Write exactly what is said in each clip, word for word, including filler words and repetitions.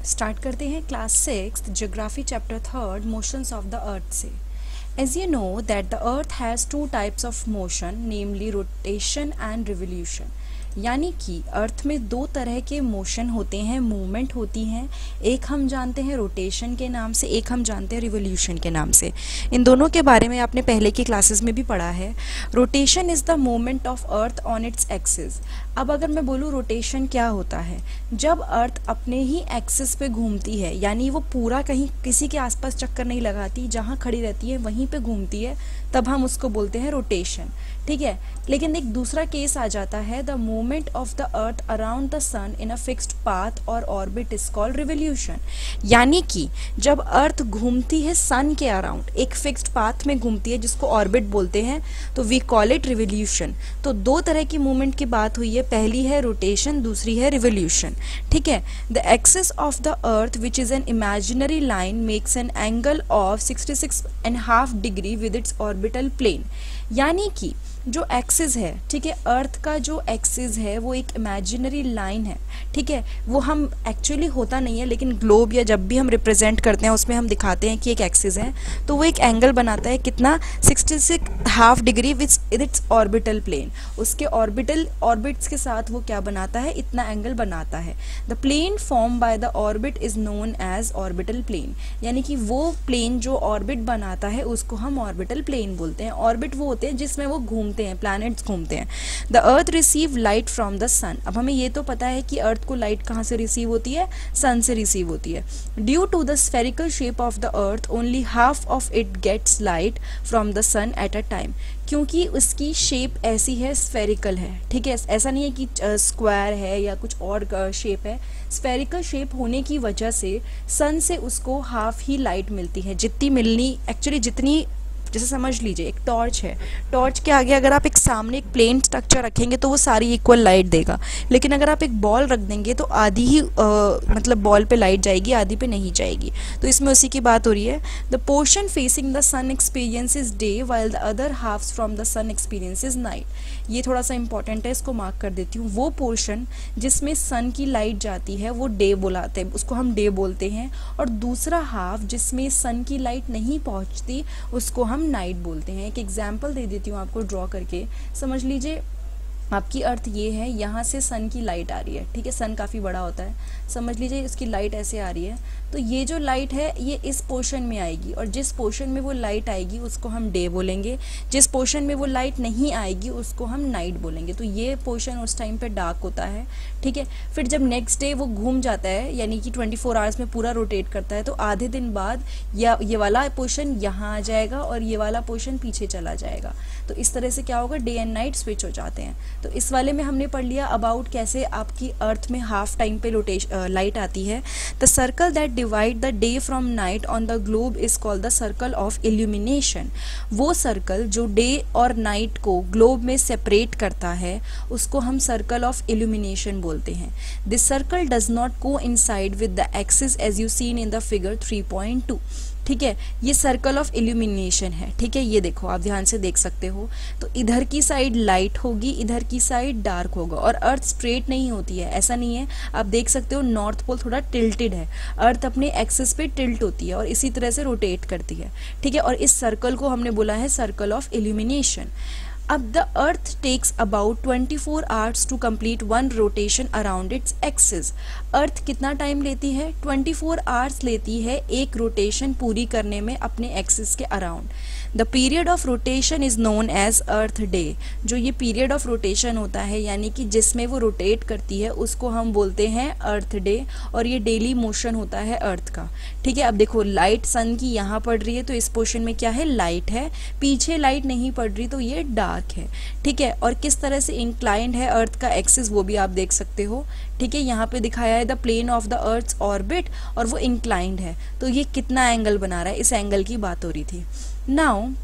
Start करते हैं class six geography chapter third motions of the earth से। As you know that the earth has two types of motion namely rotation and revolution, यानी कि अर्थ में दो तरह के मोशन होते हैं, मूवमेंट होती हैं। एक हम जानते हैं रोटेशन के नाम से, एक हम जानते हैं रिवोल्यूशन के नाम से। इन दोनों के बारे में आपने पहले की क्लासेस में भी पढ़ा है। Rotation is the movement of earth on its axis. अब अगर मैं बोलूँ रोटेशन क्या होता है, जब अर्थ अपने ही एक्सिस पे घूमती है, यानी वो पूरा कहीं किसी के आसपास चक्कर नहीं लगाती, जहाँ खड़ी रहती है वहीं पे घूमती है, तब हम उसको बोलते हैं रोटेशन। ठीक है, लेकिन एक दूसरा केस आ जाता है, the movement of the earth around the sun in a fixed path और ऑर्बिट इज कॉल्ड रिवोल्यूशन। यानी कि जब अर्थ घूमती है सन के अराउंड, एक फिक्स्ड पाथ में घूमती है जिसको ऑर्बिट बोलते हैं, तो वी कॉल इट रिवोल्यूशन। तो दो तरह की मूवमेंट की बात हुई है, पहली है रोटेशन, दूसरी है रिवोल्यूशन। ठीक है, the axis of the earth which is an imaginary line makes an angle of sixty six and half degree with its orbital plane. यानी कि जो एक्सिस है, ठीक है, अर्थ का जो एक्सिस है वो एक इमेजिनरी लाइन है। ठीक है, वो हम एक्चुअली होता नहीं है, लेकिन ग्लोब या जब भी हम रिप्रेजेंट करते हैं उसमें हम दिखाते हैं कि एक एक्सिस है, तो वो एक एंगल बनाता है कितना, sixty six half degree with its orbital plane. उसके ऑर्बिटल ऑर्बिट्स के साथ वो क्या बनाता है, इतना एंगल बनाता है। The plane form by the orbit is known as orbital plane. यानी कि वो प्लेन जो ऑर्बिट बनाता है उसको हम ऑर्बिटल प्लेन बोलते हैं। ऑर्बिट वो होते हैं जिसमें वो घूमते हैं, प्लैनेट्स घूमते हैं। The earth receive light from the sun. अब हमें ये तो पता है कि अर्थ को लाइट कहाँ से रिसीव होती है, सन से रिसीव होती है। Due to the spherical shape of the earth only half of it gets light from the sun at a time. क्योंकि उसकी शेप ऐसी है, स्फेरिकल है। ठीक है, ऐसा नहीं है कि स्क्वायर है या कुछ और शेप है। स्फेरिकल शेप होने की वजह से सन से उसको हाफ ही लाइट मिलती है, जितनी मिलनी एक्चुअली जितनी, जैसे समझ लीजिए एक टॉर्च है, टॉर्च के आगे अगर आप एक सामने एक प्लेन स्ट्रक्चर रखेंगे तो वो सारी इक्वल लाइट देगा, लेकिन अगर आप एक बॉल रख देंगे तो आधी ही आ, मतलब बॉल पे लाइट जाएगी, आधी पे नहीं जाएगी। तो इसमें उसी की बात हो रही है। The portion facing the sun experiences day while the other halfs from the sun experiences night. ये थोड़ा सा इंपॉर्टेंट है, इसको मार्क कर देती हूँ। वो पोर्शन जिसमें सन की लाइट जाती है वो डे बुलाते हैं, उसको हम डे बोलते हैं, और दूसरा हाफ जिसमें सन की लाइट नहीं पहुँचती उसको हम नाइट बोलते हैं। एक एग्जाम्पल दे देती हूँ आपको ड्रॉ करके, समझ लीजिए आपकी अर्थ ये है, यहाँ से सन की लाइट आ रही है। ठीक है, सन काफ़ी बड़ा होता है, समझ लीजिए इसकी लाइट ऐसे आ रही है, तो ये जो लाइट है ये इस पोर्शन में आएगी, और जिस पोर्शन में वो लाइट आएगी उसको हम डे बोलेंगे, जिस पोर्शन में वो लाइट नहीं आएगी उसको हम नाइट बोलेंगे। तो ये पोर्शन उस टाइम पे डार्क होता है। ठीक है, फिर जब नेक्स्ट डे वो घूम जाता है, यानी कि ट्वेंटी फोर आवर्स में पूरा रोटेट करता है, तो आधे दिन बाद या ये वाला पोर्शन यहाँ आ जाएगा और ये वाला पोर्शन पीछे चला जाएगा। तो इस तरह से क्या होगा, डे एंड नाइट स्विच हो जाते हैं। तो इस वाले में हमने पढ़ लिया अबाउट कैसे आपकी अर्थ में हाफ टाइम पे रोटेशन लाइट आती है। The circle that divide the day from night on the globe is called the circle of illumination. वो सर्कल जो डे और नाइट को ग्लोब में सेपरेट करता है उसको हम सर्कल ऑफ इल्यूमिनेशन बोलते हैं। This circle does not coincide with the axis as you seen in the figure three point two. ठीक है, ये सर्कल ऑफ इल्यूमिनेशन है। ठीक है, ये देखो आप ध्यान से देख सकते हो, तो इधर की साइड लाइट होगी, इधर की साइड डार्क होगा, और अर्थ स्ट्रेट नहीं होती है, ऐसा नहीं है। आप देख सकते हो नॉर्थ पोल थोड़ा टिल्टेड है, अर्थ अपने एक्सिस पे टिल्ट होती है और इसी तरह से रोटेट करती है। ठीक है, और इस सर्कल को हमने बोला है सर्कल ऑफ इल्यूमिनेशन। अब the earth takes about twenty four hours to complete one rotation around its axis. Earth कितना टाइम लेती है, ट्वेंटी फोर आवर्स लेती है एक रोटेशन पूरी करने में अपने एक्सिस के around. The period of rotation is known as earth day. जो ये पीरियड ऑफ रोटेशन होता है, यानी कि जिसमें वो रोटेट करती है, उसको हम बोलते हैं अर्थ डे, और ये डेली मोशन होता है अर्थ का। ठीक है, अब देखो लाइट सन की यहाँ पड़ रही है तो इस पोर्शन में क्या है, लाइट है, पीछे लाइट नहीं पड़ रही तो ये डार्क है। ठीक है, और किस तरह से इंक्लाइंड है अर्थ का एक्सिस वो भी आप देख सकते हो। ठीक है, यहाँ पे दिखाया है the plane of the earth's orbit, और वो इंक्लाइंड है, तो ये कितना एंगल बना रहा है, इस एंगल की बात हो रही थी। Now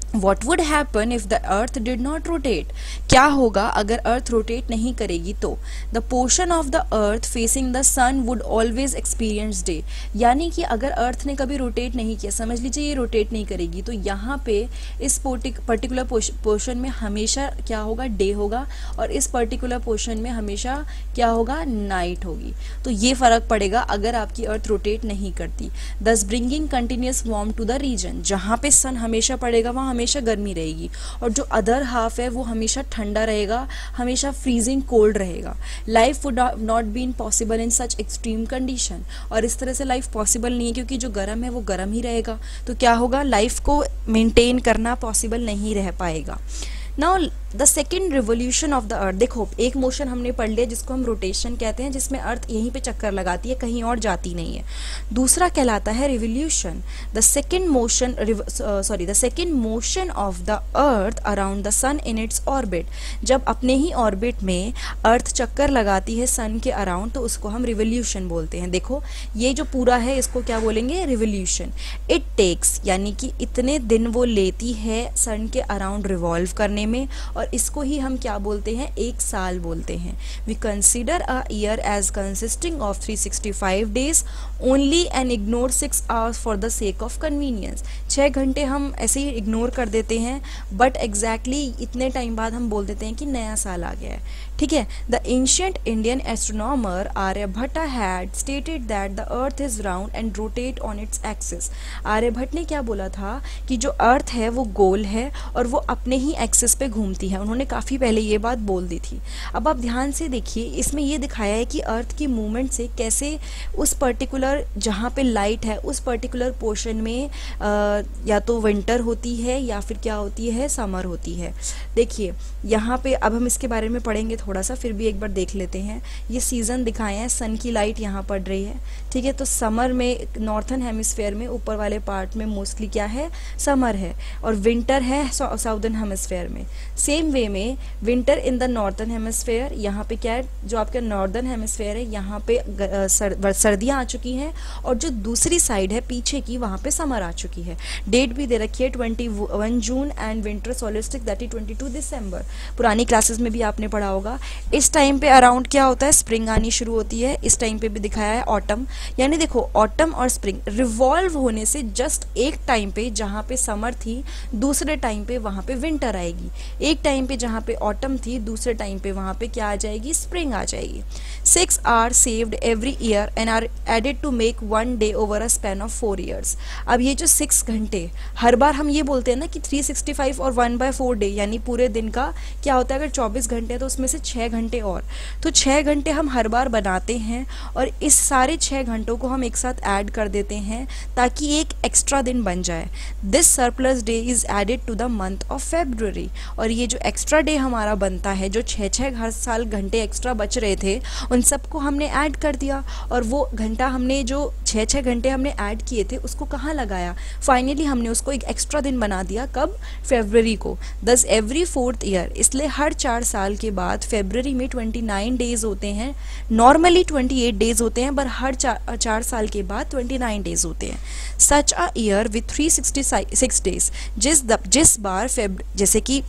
What would happen if the earth did not rotate? क्या होगा अगर अर्थ रोटेट नहीं करेगी तो? The portion of the earth facing the sun would always experience day. यानी कि अगर अर्थ ने कभी रोटेट नहीं किया, समझ लीजिए ये रोटेट नहीं करेगी, तो यहाँ पे इस पर्टिकुलर पोर्शन में हमेशा क्या होगा, डे होगा, और इस पर्टिकुलर पोर्शन में हमेशा क्या होगा, नाइट होगी। तो ये फर्क पड़ेगा अगर आपकी अर्थ रोटेट नहीं करती। Thus bringing continuous warmth to the region. जहाँ पे सन हमेशा पड़ेगा वहाँ हमेशा गर्मी रहेगी, और जो अदर हाफ है वो हमेशा ठंडा रहेगा, हमेशा फ्रीजिंग कोल्ड रहेगा। Life would not been possible in such extreme condition, और इस तरह से लाइफ पॉसिबल नहीं है क्योंकि जो गर्म है वो गर्म ही रहेगा, तो क्या होगा, लाइफ को मेंटेन करना पॉसिबल नहीं रह पाएगा। Now the second revolution of the earth, देखो एक मोशन हमने पढ़ लिया जिसको हम रोटेशन कहते हैं, जिसमें अर्थ यहीं पे चक्कर लगाती है, कहीं और जाती नहीं है। दूसरा कहलाता है revolution. The second motion sorry the second motion of the earth around the sun in its orbit, जब अपने ही ऑर्बिट में अर्थ चक्कर लगाती है सन के अराउंड, तो उसको हम रिवोल्यूशन बोलते हैं। देखो ये जो पूरा है इसको क्या बोलेंगे, रिवोल्यूशन। इट टेक्स, यानी कि इतने दिन वो लेती है सन के अराउंड रिवॉल्व करने में, और इसको ही हम क्या बोलते हैं, एक साल बोलते हैं। We consider a year as consisting of three sixty five days only and ignore six hours for the sake of convenience. छः घंटे हम ऐसे ही इग्नोर कर देते हैं, बट एग्जैक्टली exactly इतने टाइम बाद हम बोल देते हैं कि नया साल आ गया है, ठीक है। The ancient Indian astronomer Aryabhata had stated that the earth is round and rotate on its axis. Aryabhata ने क्या बोला था कि जो अर्थ है वो गोल है और वो अपने ही एक्सिस पे घूमती है। उन्होंने काफ़ी पहले ये बात बोल दी थी। अब आप ध्यान से देखिए, इसमें ये दिखाया है कि अर्थ की मूवमेंट से कैसे उस पर्टिकुलर जहाँ पे लाइट है उस पर्टिकुलर पोर्शन में आ, या तो विंटर होती है या फिर क्या होती है, समर होती है। देखिए यहाँ पे अब हम इसके बारे में पढ़ेंगे थोड़ा सा, फिर भी एक बार देख लेते हैं। ये सीज़न दिखाए हैं, सन की लाइट यहाँ पड़ रही है, ठीक है। तो समर में नॉर्थन हेमिस्फेयर में ऊपर वाले पार्ट में मोस्टली क्या है, समर है, और विंटर है साउदर्न हेमिस्फेयर में। सेम वे में winter in the northern hemisphere, यहाँ पे क्या है, जो आपका नॉर्दर्न हेमिस्फेयर है यहाँ पे सर, सर्दियाँ आ चुकी हैं, और जो दूसरी साइड है पीछे की वहाँ पे समर आ चुकी है। डेट भी दे रखी है twenty one June and winter solstice that is twenty two December. पुरानी क्लासेस में भी आपने पढ़ा होगा। इस टाइम पे अराउंड क्या होता है, स्प्रिंग आनी शुरू होती है। इस टाइम पे भी दिखाया है ऑटम, यानी देखो ऑटम और स्प्रिंग रिवॉल्व होने से जस्ट एक टाइम पे जहाँ पे समर थी दूसरे टाइम पे वहाँ पे विंटर आएगी, एक टाइम पे जहाँ पे ऑटम थी दूसरे टाइम पे वहाँ पे क्या आ जाएगी, स्प्रिंग आ जाएगी। Six are saved every year and are added to make one day over a span of four years. अब ये जो सिक्स घंटे, हर बार हम ये बोलते हैं ना कि थ्री सिक्सटी फाइव और वन बाय फोर डे, यानी पूरे दिन का क्या होता है, अगर चौबीस घंटे है तो उसमें से छः घंटे और, तो छः घंटे हम हर बार बनाते हैं, और इस सारे छः घंटों को हम एक साथ ऐड कर देते हैं ताकि एक एक्स्ट्रा दिन बन जाए। This surplus day is added to the month of February, और ये जो एक्स्ट्रा डे हमारा बनता है, जो छः छः हर साल घंटे एक्स्ट्रा बच रहे थे उन सबको हमने ऐड कर दिया, और वो घंटा हमने जो छः छः घंटे हमने ऐड किए थे उसको कहाँ लगाया, फाइनली हमने उसको एक एक्स्ट्रा दिन बना दिया, कब, फरवरी को। दस एवरी फोर्थ ईयर, इसलिए हर चार साल के बाद फरवरी में ट्वेंटी नाइन डेज होते हैं, नॉर्मली ट्वेंटी एट डेज होते हैं, पर हर चार चार साल के बाद ट्वेंटी नाइन डेज होते हैं। Such a year with three sixty six days, जिस जिस बार फेब जैसे कि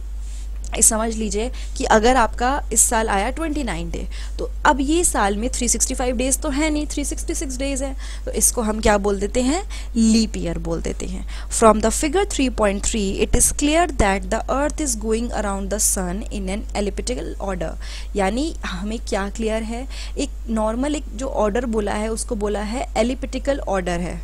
समझ लीजिए कि अगर आपका इस साल आया ट्वेंटी नाइन डे, तो अब ये साल में थ्री सिक्सटी फाइव डेज तो है नहीं, थ्री सिक्सटी सिक्स डेज है, तो इसको हम क्या बोल देते हैं, लीप ईयर बोल देते हैं। From the figure three point three it is clear that the earth is going around the sun in an elliptical order, यानी हमें क्या क्लियर है, एक नॉर्मल एक जो ऑर्डर बोला है उसको बोला है एलिप्टिकल ऑर्डर है।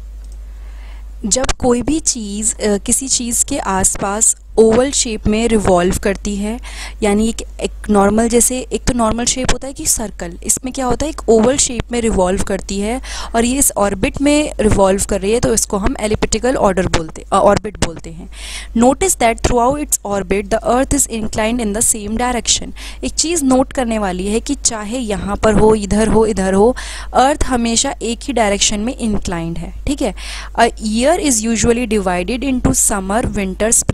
जब कोई भी चीज़ किसी चीज़ के आसपास ओवल शेप में रिवॉल्व करती है, यानी एक एक नॉर्मल, जैसे एक तो नॉर्मल शेप होता है कि सर्कल, इसमें क्या होता है एक ओवल शेप में रिवॉल्व करती है और ये इस ऑर्बिट में रिवॉल्व कर रही है, तो इसको हम एलिप्टिकल ऑर्डर बोलते ऑर्बिट बोलते हैं। Notice that throughout its orbit the earth is inclined in the same direction. एक चीज़ नोट करने वाली है कि चाहे यहाँ पर हो, इधर हो, इधर हो, अर्थ हमेशा एक ही डायरेक्शन में इंक्लाइंड है, ठीक है। A year is usually divided into summer, winter, spring and autumn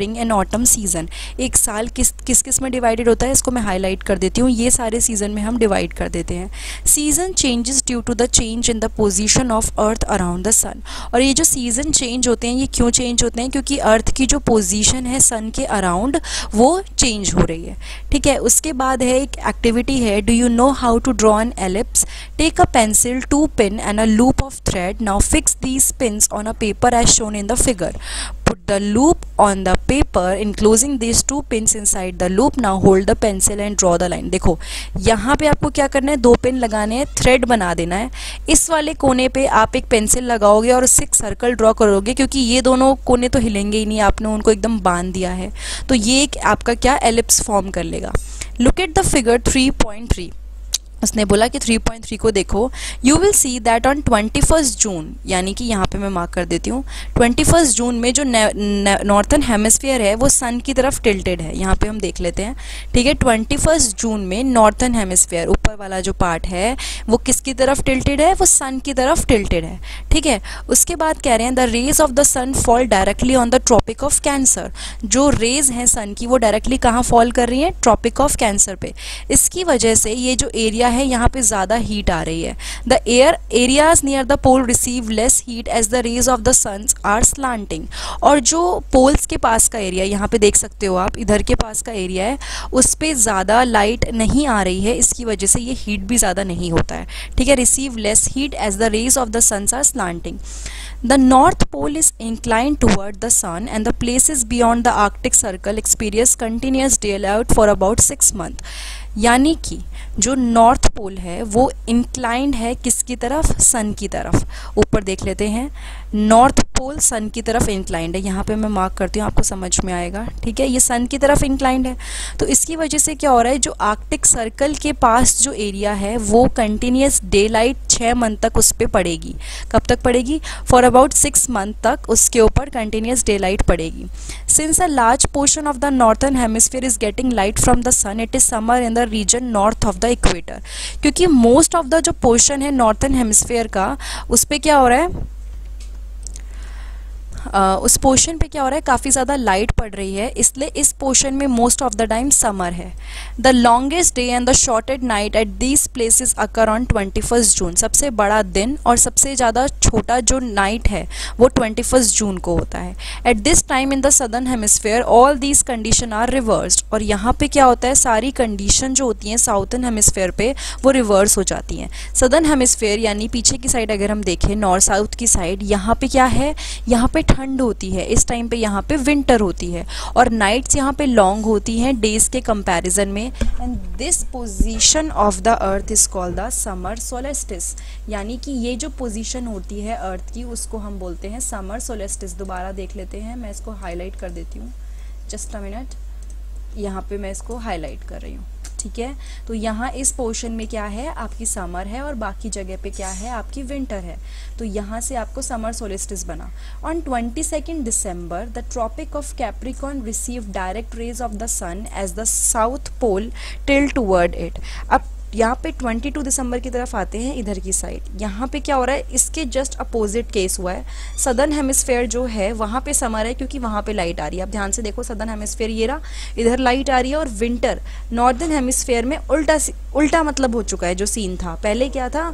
autumn season. एक साल किस किस किस में डिवाइडेड होता है, इसको मैं हाईलाइट कर देती हूँ, ये सारे सीजन में हम डिवाइड कर देते हैं। Season changes due to the change in the position of earth around the sun. और ये जो सीजन चेंज होते हैं ये क्यों चेंज होते हैं, क्योंकि अर्थ की जो पोजीशन है सन के अराउंड वो चेंज हो रही है, ठीक है। उसके बाद है एक एक्टिविटी है, do you know how to draw an ellipse, take a pencil, two pin and a loop of thread, now fix these pins on a paper as shown in the figure, put the loop on the paper enclosing these two pins inside the loop, now hold the pencil and draw the line। देखो यहाँ पे आपको क्या करना है, दो pin लगाने हैं, थ्रेड बना देना है, इस वाले कोने पे आप एक पेंसिल लगाओगे और उससे एक सर्कल ड्रॉ करोगे, क्योंकि ये दोनों कोने तो हिलेंगे ही नहीं, आपने उनको एकदम बांध दिया है, तो ये एक आपका क्या एलिप्स फॉर्म कर लेगा। Look at the figure three point three, उसने बोला कि थ्री पॉइंट थ्री को देखो, you will see that on twenty first June, यानी कि यहाँ पे मैं मार्क कर देती हूँ, ट्वेंटी फर्स्ट जून में जो नॉर्थन हेमिस्फीयर है वो सन की तरफ टिल्टेड है। यहाँ पे हम देख लेते हैं, ठीक है, ट्वेंटी फर्स्ट जून में नॉर्थन हेमिस्फीयर ऊपर वाला जो पार्ट है वो किसकी तरफ टिल्टेड है, वो सन की तरफ टिल्टेड है, ठीक है। उसके बाद कह रहे हैं the rays of the sun fall directly on the tropic of cancer, जो रेज हैं सन की वो डायरेक्टली कहाँ फॉल कर रही हैं, ट्रॉपिक ऑफ कैंसर पे। इसकी वजह से ये जो एरिया है यहाँ पे ज़्यादा हीट आ रही है। The air areas near the pole receive less heat as the rays of the suns are slanting, और जो पोल्स के पास का एरिया यहाँ पे देख सकते हो आप, इधर के पास का एरिया है उस पर ज़्यादा लाइट नहीं आ रही है, इसकी वजह से ये हीट भी ज़्यादा नहीं होता है, ठीक है। Receive less heat as the rays of the suns are slanting. The North Pole is inclined toward the sun and the places beyond the Arctic Circle experience continuous daylight for about six months। यानी कि जो north pole है वो inclined है किसकी तरफ, सन की तरफ। ऊपर देख लेते हैं, नॉर्थ पोल सन की तरफ इंक्लाइंड है, यहाँ पे मैं मार्क करती हूँ, आपको समझ में आएगा, ठीक है। ये सन की तरफ इंक्लाइंड है, तो इसकी वजह से क्या हो रहा है, जो आर्कटिक सर्कल के पास जो एरिया है वो कंटिन्यूस डे लाइट छः मंथ तक उस पर पड़ेगी। कब तक पड़ेगी, फॉर अबाउट सिक्स मंथ तक उसके ऊपर कंटिन्यूस डे लाइट पड़ेगी। Since a large portion of the northern hemisphere is getting light from the sun, it is summer in the region north of the equator, क्योंकि most of the जो portion है northern hemisphere का उस पर क्या हो रहा है, Uh, उस पोर्शन पे क्या हो रहा है, काफ़ी ज़्यादा लाइट पड़ रही है, इसलिए इस पोर्शन में most of the time summer है। The longest day and the shortest night at these places occur on twenty first June, सबसे बड़ा दिन और सबसे ज़्यादा छोटा जो नाइट है वो ट्वेंटी फर्स्ट जून को होता है। At this time in the southern hemisphere all these condition are reversed, और यहाँ पे क्या होता है, सारी कंडीशन जो होती हैं साउथर्न हेमिस्फीयर पे वो रिवर्स हो जाती हैं। सदर्न हेमिस्फीयर यानी पीछे की साइड अगर हम देखें, नॉर्थ साउथ की साइड, यहाँ पे क्या है, यहाँ पे ठंड होती है, इस टाइम पे यहाँ पे विंटर होती है, और नाइट्स यहाँ पे लॉन्ग होती हैं डेज के कंपैरिजन में। And this position of the earth is called the summer solstice, यानी कि ये जो पोजीशन होती है अर्थ की उसको हम बोलते हैं समर सोलेस्टिस। दोबारा देख लेते हैं, मैं इसको हाईलाइट कर देती हूँ, जस्ट अ मिनट, यहाँ पे मैं इसको हाईलाइट कर रही हूँ, ठीक है। तो यहाँ इस पोर्शन में क्या है, आपकी समर है और बाकी जगह पे क्या है, आपकी विंटर है, तो यहाँ से आपको समर सोलिस्टिस बना। On twenty second December the tropic of capricorn receive direct rays of the sun as the south pole tilt toward it. अब यहाँ पे बाईस दिसंबर की तरफ आते हैं, इधर की साइड, यहाँ पे क्या हो रहा है, इसके जस्ट अपोजिट केस हुआ है। सदर्न हेमिस्फीयर जो है वहाँ पे समर है, क्योंकि वहाँ पे लाइट आ रही है। आप ध्यान से देखो, सदर्न हेमिस्फीयर ये रहा, इधर लाइट आ रही है, और विंटर नॉर्दर्न हेमिस्फीयर में उल्टा उल्टा मतलब हो चुका है जो सीन था। पहले क्या था,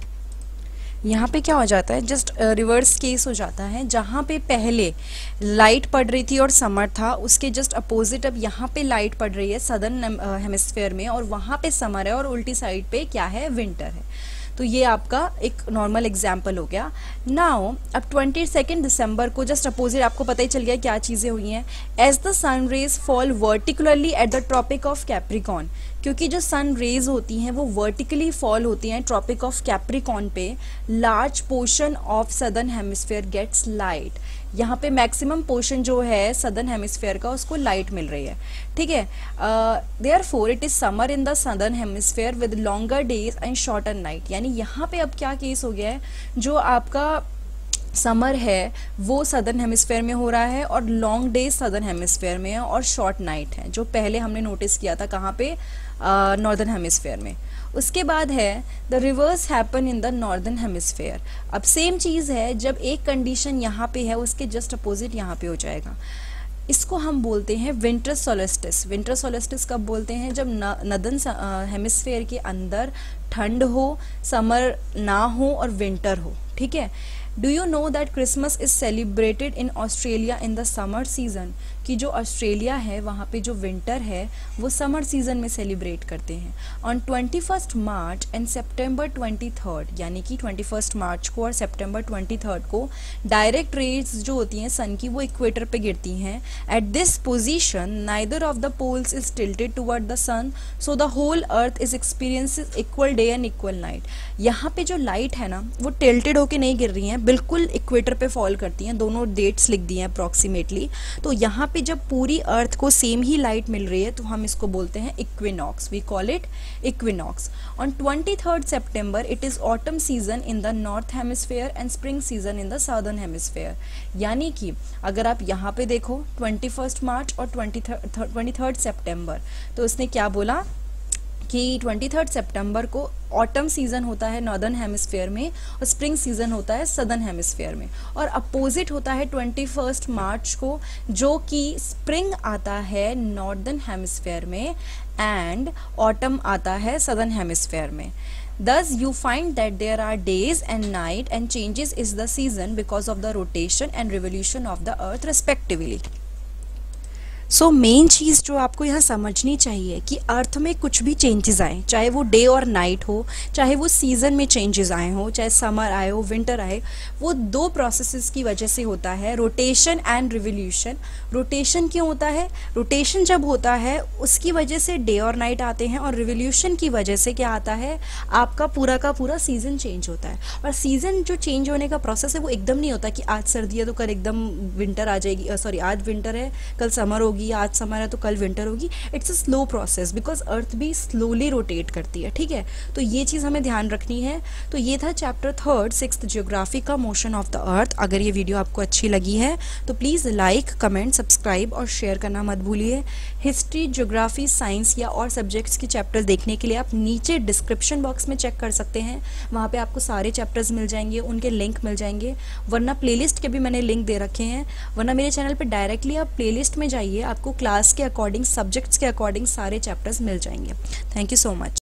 यहाँ पे क्या हो जाता है, जस्ट रिवर्स केस हो जाता है, जहाँ पे पहले लाइट पड़ रही थी और समर था, उसके जस्ट अपोजिट अब यहाँ पे लाइट पड़ रही है सदर्न हेमिस्फीयर में, और वहाँ पे समर है, और उल्टी साइड पे क्या है, विंटर है। तो ये आपका एक नॉर्मल एग्जाम्पल हो गया। नाउ अब ट्वेंटी सेकेंड दिसंबर को जस्ट अपोजिट आपको पता ही चल गया क्या चीज़ें हुई हैं। As the sun rays fall vertically at the tropic of capricorn, क्योंकि जो सन रेज होती हैं वो वर्टिकली फॉल होती हैं ट्रॉपिक ऑफ कैप्रिकॉन पे, large portion of southern hemisphere gets light. यहाँ पे मैक्सिमम पोर्शन जो है सदर्न हेमिस्फीयर का उसको लाइट मिल रही है, ठीक है। Therefore it is summer in the southern hemisphere with longer days and shorter night. यानी यहाँ पे अब क्या केस हो गया है, जो आपका समर है वो सदर्न हेमिस्फीयर में हो रहा है, और लॉन्ग डेज सदर्न हेमिस्फीयर में है, और शॉर्ट नाइट है, जो पहले हमने नोटिस किया था कहाँ पे, नॉर्दर्न हेमिस्फीयर में। उसके बाद है the reverse happen in the northern hemisphere. अब सेम चीज़ है, जब एक कंडीशन यहाँ पे है उसके जस्ट अपोजिट यहाँ पे हो जाएगा। इसको हम बोलते हैं विंटर सोलेस्टिस। विंटर सोलेस्टिस कब बोलते हैं? जब नदन हेमिस्फेयर के अंदर ठंड हो, समर ना हो और विंटर हो, ठीक है। Do you know that Christmas is celebrated in Australia in the summer season? कि जो ऑस्ट्रेलिया है वहाँ पे जो विंटर है वो समर सीजन में सेलिब्रेट करते हैं। On twenty first March and September twenty third, यानी कि ट्वेंटी फर्स्ट मार्च को और सेप्टेम्बर ट्वेंटी थर्ड को डायरेक्ट रेज जो होती हैं सन की वो इक्वेटर पे गिरती हैं। At this position neither of the poles is tilted toward the sun, so the whole earth is experiences equal day and equal night. यहाँ पे जो लाइट है ना वो टिल्टेड होके नहीं गिर रही हैं, बिल्कुल इक्वेटर पे फॉल करती हैं। दोनों डेट्स लिख दी हैं अप्रॉक्सीमेटली। तो यहाँ पे जब पूरी अर्थ को सेम ही लाइट मिल रही है तो हम इसको बोलते हैं equinox. We call it equinox. On twenty third September it is autumn season in the north hemisphere and spring season in the southern hemisphere. यानी कि अगर आप यहाँ पे देखो ट्वेंटी फर्स्ट मार्च और ट्वेंटी ट्वेंटी थर्ड सेप्टेम्बर, तो उसने क्या बोला कि ट्वेंटी थर्ड सेप्टेम्बर को ऑटम सीजन होता है नॉर्दर्न हेमिस्फेयर में और स्प्रिंग सीजन होता है सदर्न हेमिस्फेयर में, और अपोजिट होता है ट्वेंटी फर्स्ट मार्च को जो कि स्प्रिंग आता है नॉर्दर्न हेमिस्फेयर में एंड ऑटम आता है सदर्न हेमिस्फेयर में। Thus you find that there are days and night and changes is the season because of the rotation and revolution of the earth respectively. So so, main चीज़ जो आपको यहाँ समझनी चाहिए कि अर्थ में कुछ भी चेंजेस आए, चाहे वो डे और नाइट हो, चाहे वो सीज़न में चेंजेस आए हो, चाहे समर आए हो, विंटर आए, वो दो प्रोसेसेस की वजह से होता है, रोटेशन एंड रिवोल्यूशन। रोटेशन क्यों होता है? रोटेशन जब होता है उसकी वजह से डे और नाइट आते हैं, और रिवोल्यूशन की वजह से क्या आता है? आपका पूरा का पूरा सीज़न चेंज होता है। और सीज़न जो चेंज होने का प्रोसेस है वो एकदम नहीं होता कि आज सर्दी है तो कल एकदम विंटर आ जाएगी, सॉरी आज विंटर है कल समर होगी, आज समर है तो कल विंटर होगी। It's a slow process because earth भी स्लोली रोटेट करती है, ठीक है। तो ये चीज़ हमें ध्यान रखनी है। तो ये था चैप्टर थर्ड सिक्स्थ ज्योग्राफी का मोशन ऑफ द अर्थ। अगर ये वीडियो आपको अच्छी लगी है तो प्लीज़ लाइक, कमेंट, सब्सक्राइब और शेयर करना मत भूलिए। हिस्ट्री, ज्योग्राफी, साइंस या और सब्जेक्ट्स के चैप्टर्स देखने के लिए आप नीचे डिस्क्रिप्शन बॉक्स में चेक कर सकते हैं, वहाँ पे आपको सारे चैप्टर्स मिल जाएंगे, उनके लिंक मिल जाएंगे। वरना प्लेलिस्ट के भी मैंने लिंक दे रखे हैं, वरना मेरे चैनल पर डायरेक्टली आप प्लेलिस्ट में जाइए, आपको क्लास के अकॉर्डिंग, सब्जेक्ट्स के अकॉर्डिंग सारे चैप्टर्स मिल जाएंगे। Thank you so much.